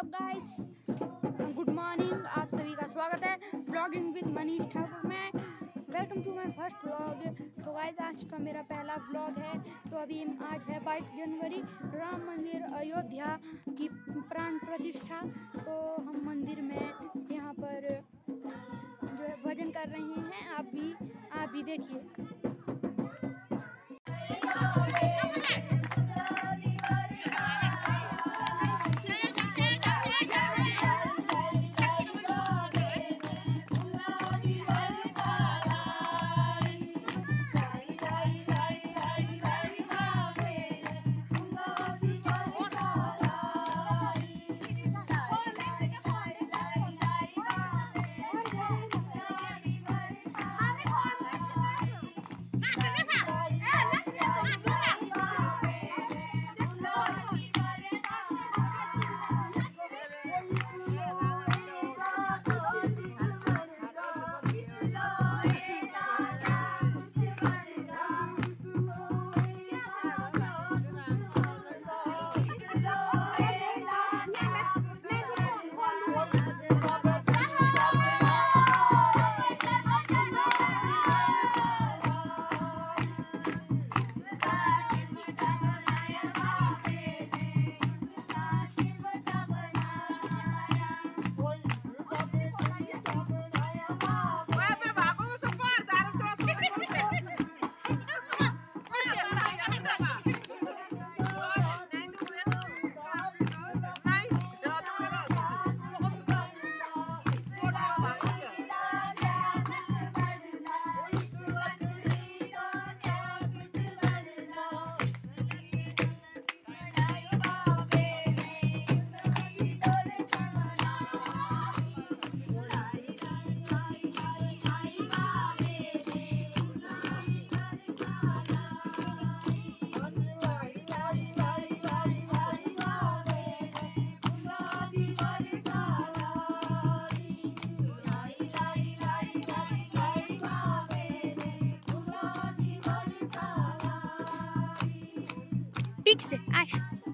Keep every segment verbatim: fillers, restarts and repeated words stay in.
WhatsApp guys, good morning. आप सभी का स्वागत है ब्लॉगिंग विद मनीष ठाकुर में। Welcome to my first vlog. तो गाइस आज का मेरा पहला व्लॉग है। तो अभी आज है बाईस जनवरी, राम मंदिर अयोध्या की प्राण प्रतिष्ठा। तो हम मंदिर में यहाँ पर जो है भजन कर रहे हैं। आप भी आप भी देखिए। पीठ से आए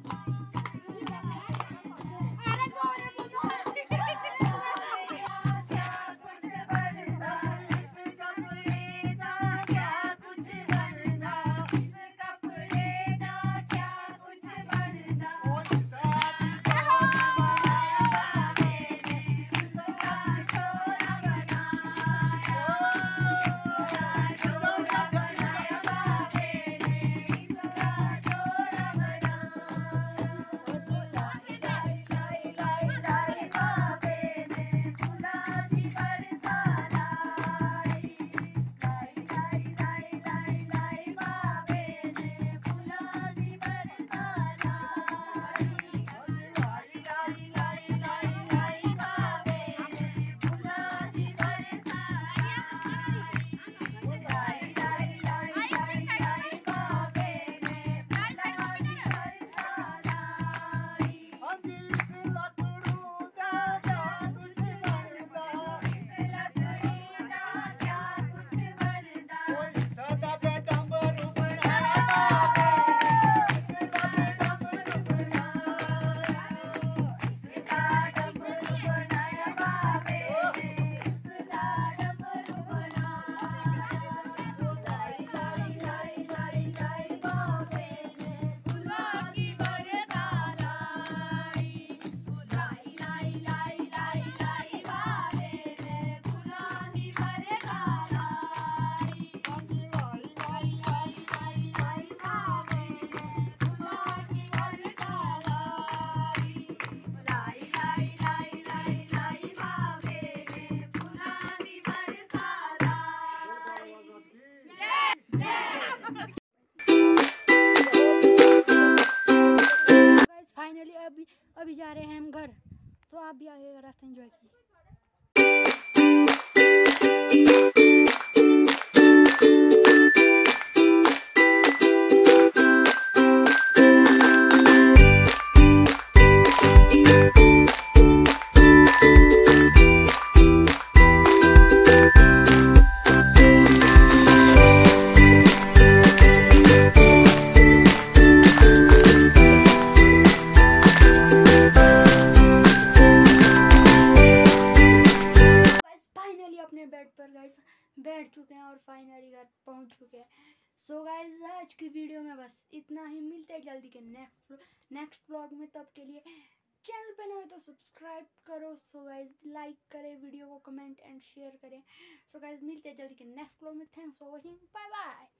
अभी अभी जा रहे हैं हम घर। तो आप भी आगे का रास्ता एंजॉय कीजिए। फाइनली घर पहुंच चुके हैं। सो गाइज आज की वीडियो में बस इतना ही, मिलते हैं जल्दी के नेक्स्ट नेक्स्ट व्लॉग में। तब के लिए चैनल पे नए हो तो सब्सक्राइब करो। सो गाइज लाइक करें वीडियो को, कमेंट एंड शेयर करें। सो गाइज मिलते हैं जल्दी के नेक्स्ट व्लॉग में। Thanks for watching, bye bye.